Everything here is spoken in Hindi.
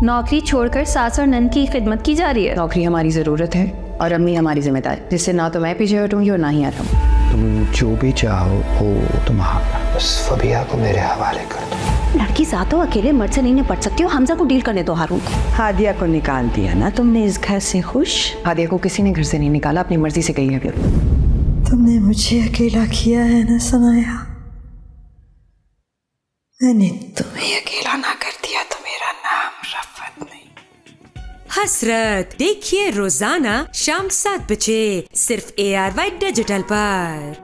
नौकरी छोड़कर सास और नंद की खिदमत की जा रही है। नौकरी हमारी ज़रूरत है और अम्मी हमारी जिम्मेदारी, जिससे ना तो मैं पीछे हटूंगी और ना ही आराम। तुम जो भी चाहो वो तुम्हारा, बस फबिया को मेरे हवाले कर दो। लड़की साथों अकेले मर्द से नहीं निपट सकती हो, हमजा को डील करने दो। हारून हादिया को निकाल दिया ना तुमने इस घर से? खुश? हादिया को किसी ने घर से नहीं निकाला, अपनी मर्जी से गई है। तुमने मुझे अकेला किया है ना सनाया, मैंने तुम्हें अकेला ना कर दिया तो मेरा नाम रफत नहीं। हसरत देखिए रोजाना शाम 7 बजे सिर्फ ARY डिजिटल पर।